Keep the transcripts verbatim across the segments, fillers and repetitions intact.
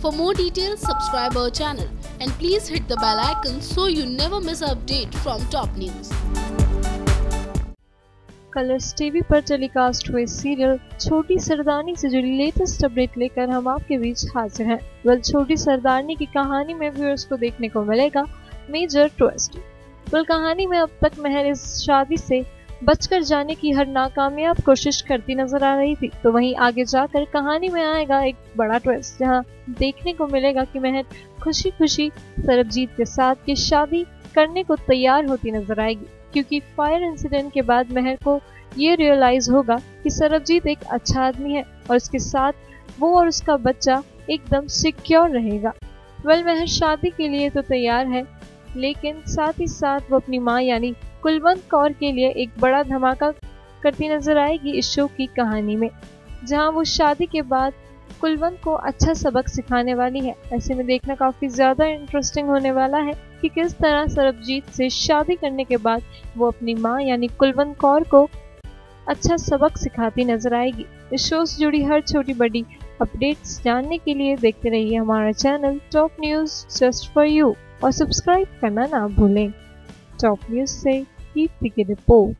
For more details, subscribe our channel and please hit the bell icon so you never miss an update from top news. Colors TV पर telecast हुए serial Choti Sardarni से जुड़ी latest update लेकर हम आपके बीच हाजिर हैं। वेल छोटी सरदारनी की कहानी में व्यूअर्स को देखने को मिलेगा मेजर ट्विस्ट। वेल कहानी में अब तक महर इस शादी से बचकर जाने की हर नाकामयाब कोशिश करती नजर आ रही थी, तो वहीं आगे जाकर कहानी में आएगा एक बड़ा ट्विस्ट, जहां देखने को मिलेगा कि महर खुशी खुशी सरबजीत के साथ की शादी करने को तैयार होती नजर आएगी, क्योंकि फायर इंसिडेंट के बाद महर को ये रियलाइज होगा कि सरबजीत एक अच्छा आदमी है और उसके साथ वो और उसका बच्चा एकदम सिक्योर रहेगा। वेल महर शादी के लिए तो तैयार है, लेकिन साथ ही साथ वो अपनी माँ यानी कुलवंत कौर के लिए एक बड़ा धमाका करती नजर आएगी इस शो की कहानी में, जहां वो शादी के बाद कुलवंत को अच्छा सबक सिखाने वाली है। ऐसे में देखना काफी ज्यादा इंटरेस्टिंग होने वाला है कि किस तरह सरबजीत से शादी करने के बाद वो अपनी माँ यानी कुलवंत कौर को अच्छा सबक सिखाती नजर आएगी। इस शो से जुड़ी हर छोटी बड़ी अपडेट्स जानने के लिए देखते रहिए हमारा channel top news just for you और सब्सक्राइब करना ना भूलें। टॉप न्यूज से कीर्ति की रिपोर्ट।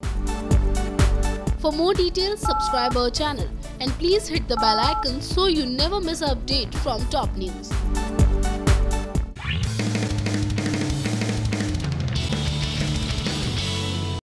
For more details, subscribe our channel and please hit the bell icon so you never miss an update from top news.